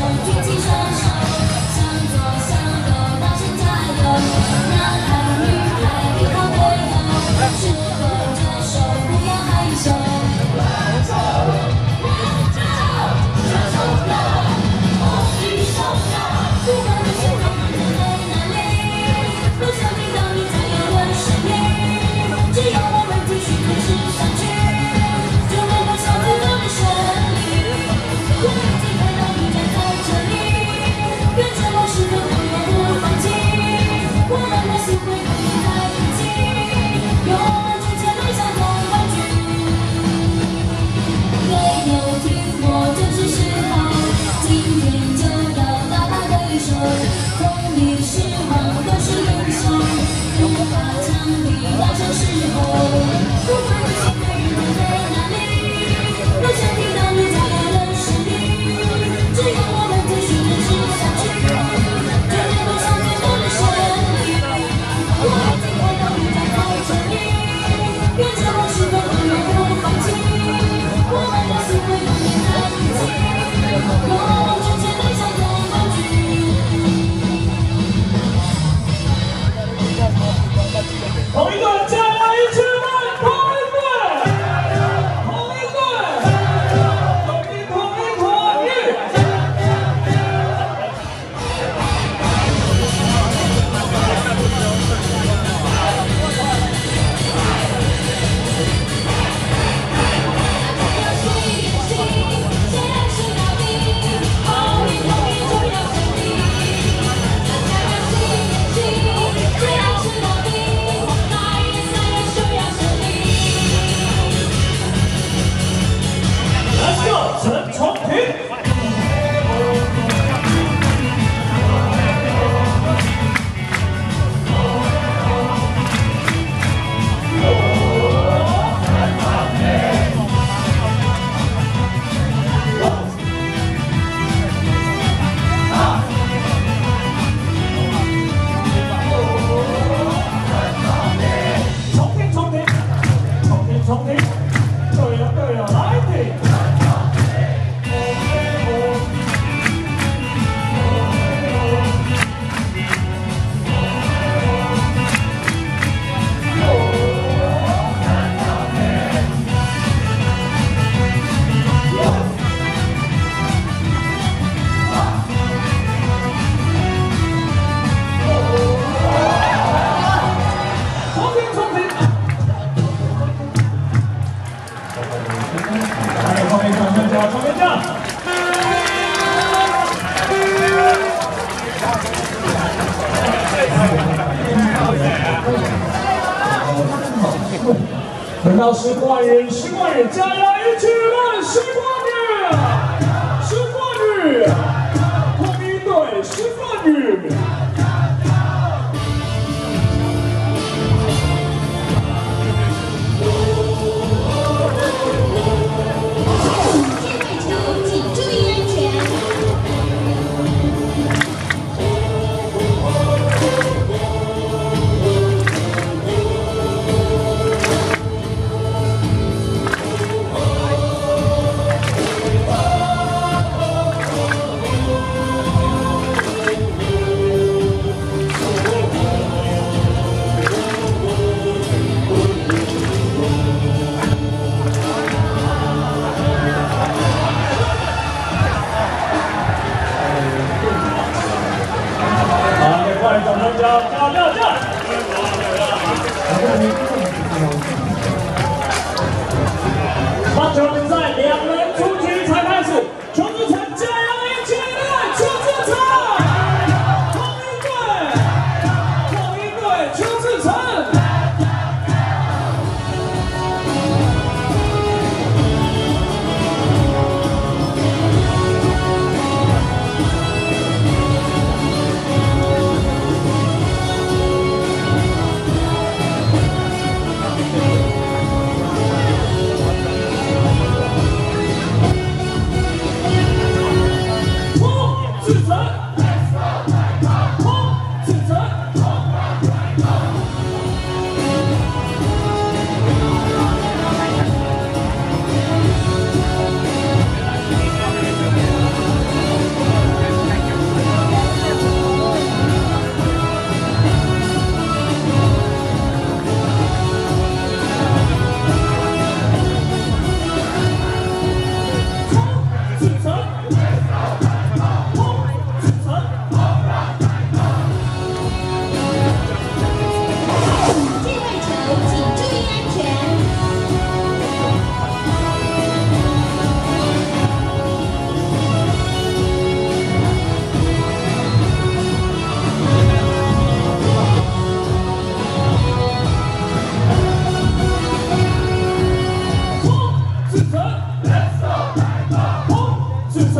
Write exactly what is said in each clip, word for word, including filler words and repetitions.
轮到十万人，十万人，加油！一起来，十万人，十万人，红一队，十万人。 Oh 志成。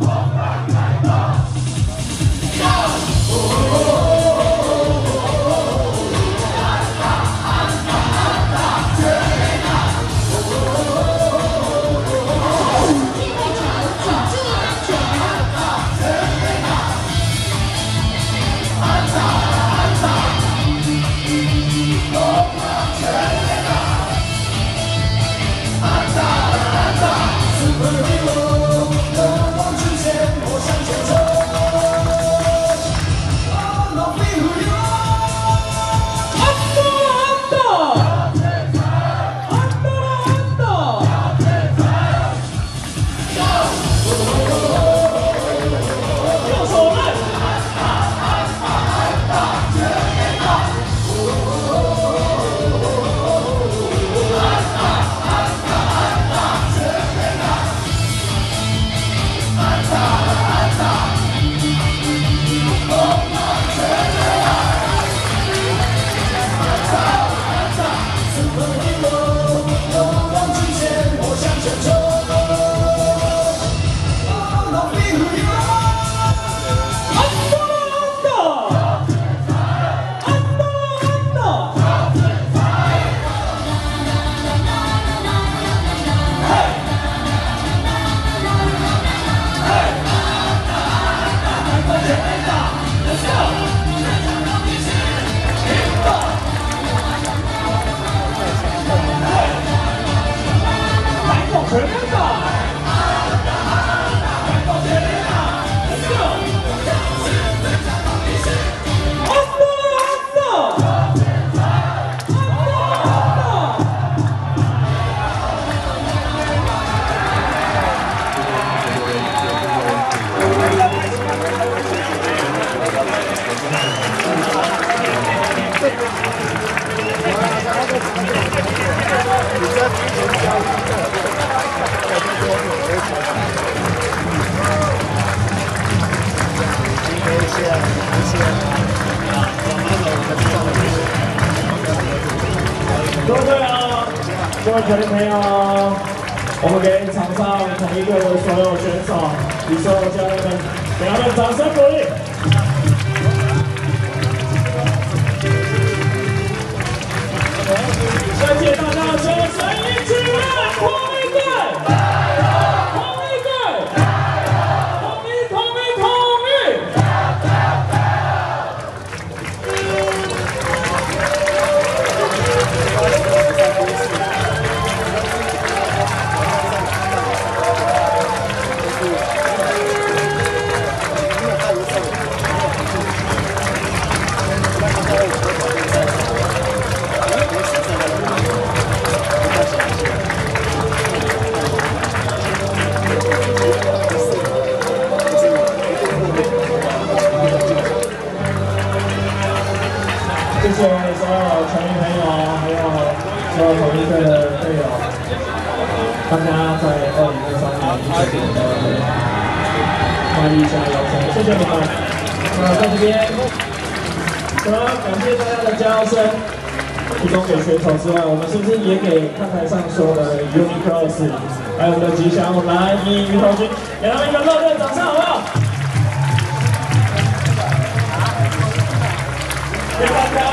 各位队友，各位球迷朋友，我们给场上同一队的所有选手与所有教练们，给他们掌声鼓励。谢谢大家的掌声，一起来同一队，同一队，同一同一同一。 谢谢所有球迷朋友，还有所有同一队的队友，大家在二零二三年一起给我们卖力加油声，谢谢你们。那在这边，除了感谢大家的加油声，提供给选手之外，我们是不是也给看台上所有的 Unicross， 还有我们的吉祥蓝衣鱼头军，给他们一个热烈的掌声，好不好？ 谢谢大家。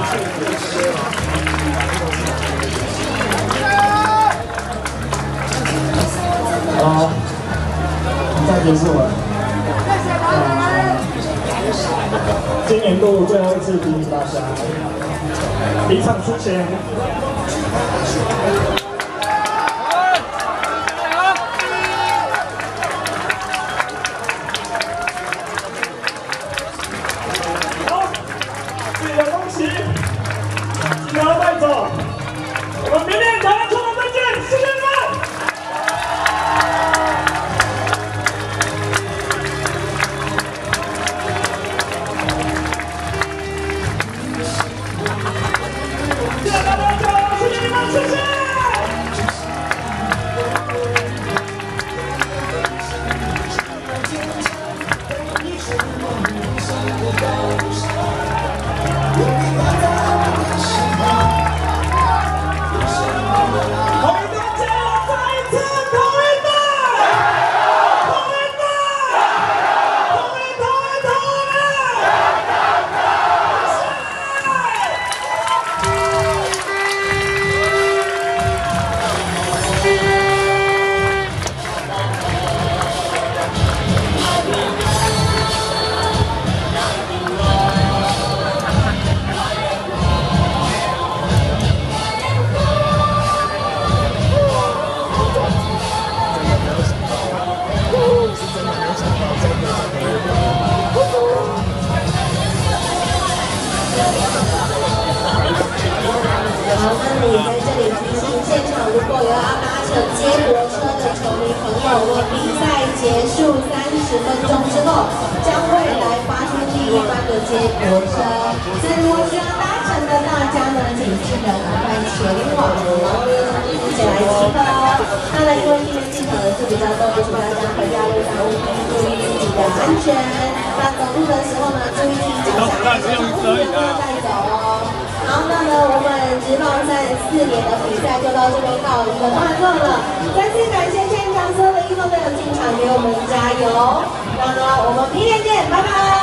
好，比赛结束了。呃，今年度最后一次提醒大家，离场之前。 不要带走，我们明天台湾冲浪再见，谢谢你们。谢谢大家，谢谢你们，谢谢。 好，那么也在这里提醒现场，如果有要搭乘接驳车的球迷朋友，我们比赛结束三十分钟之后，将会来发出第一班的接驳车。所以如果需要搭乘的大家呢，请记得赶快前往，然后一起来集合哦。当然，因为今天进场人数比较多，就是大家回家路上务必注意自己的安全。那走路的时候呢，注意自己脚下的物品不要带走哦。好，那么我们职棒赛四年的比赛就到这边告一个段落了。再次感谢现场所有的义工队友进场给我们加油。那么我们明天见，拜拜。